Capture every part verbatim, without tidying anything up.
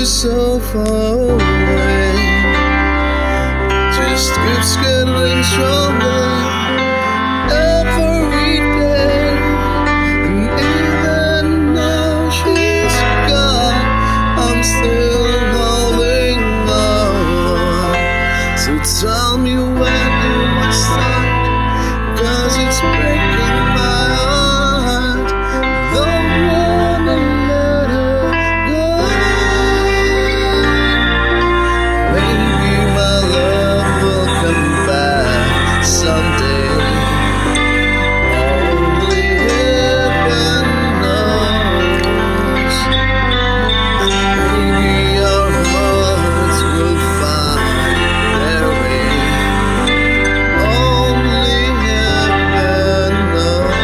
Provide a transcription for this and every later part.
is so far away, just keeps getting stronger every day. And even though she's gone, I'm still holding on. So tell me, where do I start? 'Cause it's breaking my heart. Don't wanna let her go. Maybe my love will come back someday. Only heaven knows. Maybe our hearts will find their way. Only heaven knows.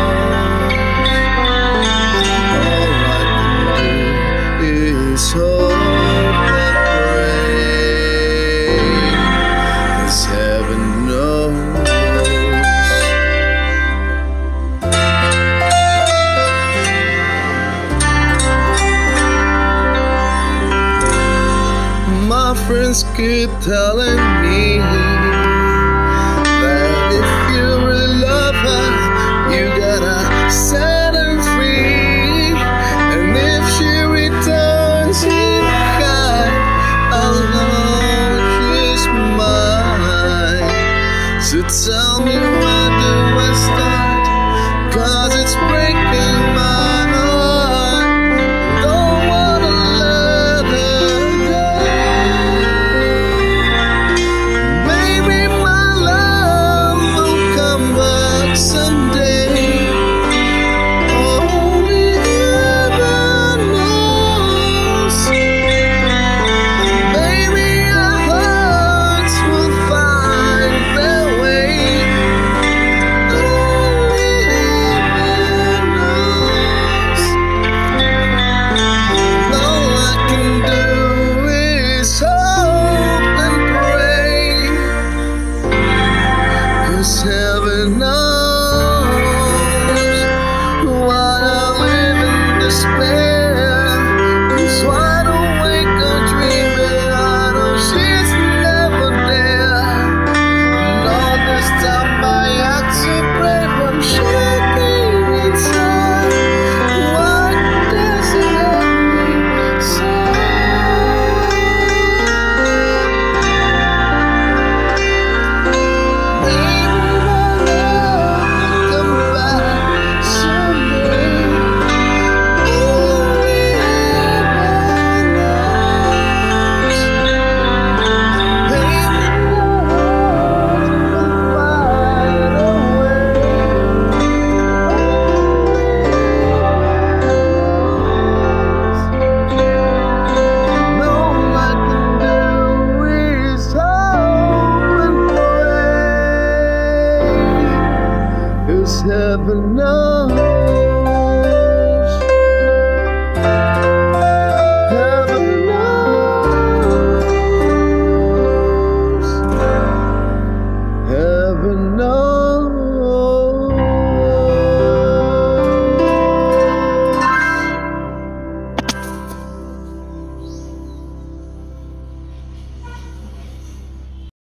All I can do is hope and pray, 'cause heaven knows. My friends keep telling me that if you really love her, you gotta set her free. And if she returns in kind, I'll know she's mine. So tell me, where do I start? 'Cause it's breaking my heart. Don't wanna let her go. Maybe my love will come back someday. Only heaven knows. Maybe our hearts will find their way. Only heaven knows. All I can do is hope and pray, 'cause heaven knows. While I live in despair,